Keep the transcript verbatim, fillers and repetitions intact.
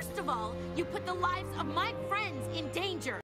worst of all, you put the lives of my friends in danger.